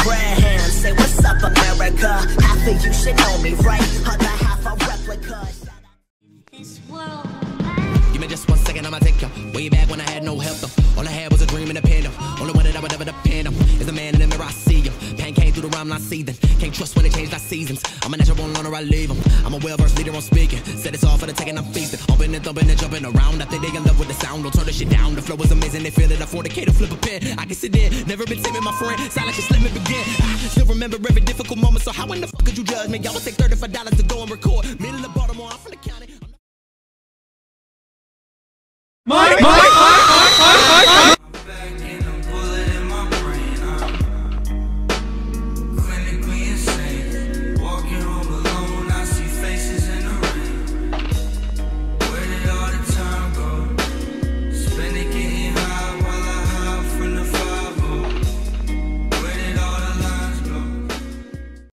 Graham, say what's up, America. Half of you should know me, right? Other half a replica. This world. Give me just 1 second, I'ma take you way back when I had no help though. All I had was a dream and a pen though. Only one that I would ever depend on is the man in the mirror I see him. Pain came through the rhyme, not seething. Can't trust when they change our seasons. I'm a natural learner, I leave them. I'm a well-versed leader, I'm speaking. Said it's all for the taking, I'm feasting. Open and thumping and jumping around. I think they in love with the sound, don't turn the shit down. The flow is amazing, they feel it. I fornicate to flip a pen. I can sit in, never been timid, my friend. Silence just let me begin. I still remember every difficult moment, so how in the fuck could you judge me? Y'all would take $35 to go and record. Middle of Baltimore, I'm from the county.